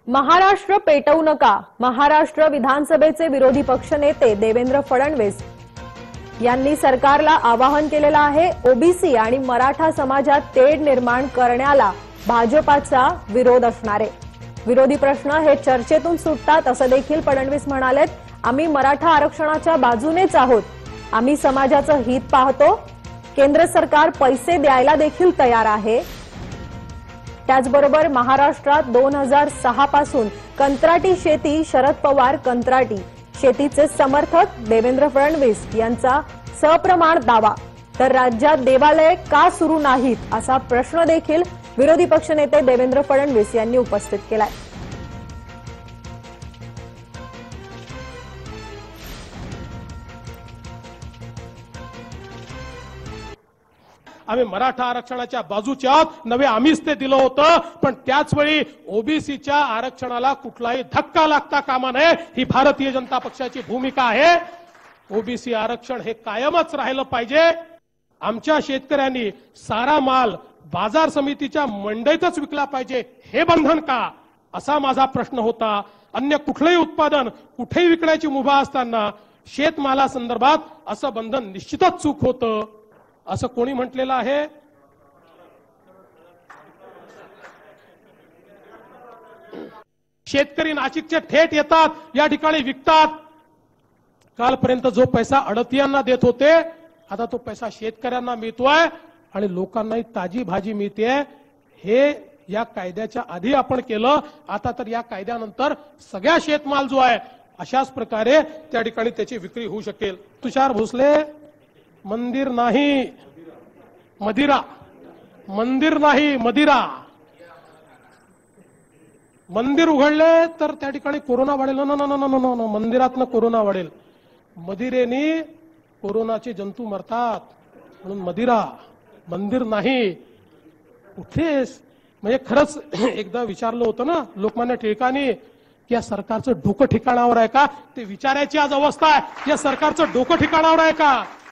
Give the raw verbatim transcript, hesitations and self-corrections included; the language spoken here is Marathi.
महाराष्ट्र पेटवू नका, महाराष्ट्र विधानसभेचे विरोधी पक्षनेते देवेंद्र फडणवीस यांनी सरकारला आवाहन केलेलं आहे। ओबीसी आणि मराठा समाजात तेढ निर्माण करण्याला भाजपाचा विरोध असणार आहे। विरोधी प्रश्न हे चर्चेतून सुटतात असं देखील फडणवीस म्हणालेत। आम्ही मराठा आरक्षणाच्या बाजूनेच आहोत, आम्ही समाजाचं हित पाहतो, केंद्र सरकार पैसे द्यायला देखील तयार आहे। त्याचबरोबर महाराष्ट्रात दोन हजार सहा पासून कंत्राटी शेती, शरद पवार कंत्राटी शेतीचे समर्थक देवेंद्र फडणवीस यांचा सप्रमाण दावा। तर राज्यात देवालय का सुरू नाहीत असा प्रश्न देखील विरोधी पक्षनेते देवेंद्र फडणवीस यांनी उपस्थित केलाय। आम्ही मराठा आरक्षणाच्या बाजूचे आहोत, नवे आम्हीच ते दिलं होतं, पण त्याचवेळी ओबीसीच्या आरक्षणाला कुठलाही धक्का लागता कामा नये ही भारतीय जनता पक्षाची भूमिका आहे। ओबीसी आरक्षण हे कायमच राहिलं पाहिजे। आमच्या शेतकऱ्यांनी सारा माल बाजार समितीच्या मंडईतच विकला पाहिजे, हे बंधन का, असा माझा प्रश्न होता। अन्य कुठलंही उत्पादन कुठेही विकण्याची मुभा असताना शेतमालासंदर्भात असं बंधन निश्चितच चूक होतं, असं कोणी म्हटलेलं आहे? शेतकरी नाशिकचे थेट येतात, या ठिकाणी विकतात। कालपर्यंत जो पैसा अडतियांना देत होते, आता तो पैसा शेतकऱ्यांना मिळतोय आणि लोकांनाही ताजी भाजी मिळते। हे या कायद्याच्या आधी आपण केलं, आता तर या कायद्यानंतर सगळ्या शेतमाल जो आहे अशाच प्रकारे त्या ठिकाणी त्याची विक्री होऊ शकेल। तुषार भोसले, मंदिर नाही मदिरा, मंदिर नाही मदिरा। मंदिर उघडले तर त्या ठिकाणी कोरोना वाढेल, no no no no no no मंदिरातनं कोरोना वाढेल। मदिरेनी कोरोनाचे जंतू मरतात, म्हणून मदिरा, मंदिर नाही। कुठेच म्हणजे खरंच एकदा विचारलं होतं ना लोकमान्य टिळकांनी की या सरकारचं डोकं ठिकाणावर आहे का, ते विचारायची आज अवस्था आहे। या सरकारचं डोकं ठिकाणावर आहे का?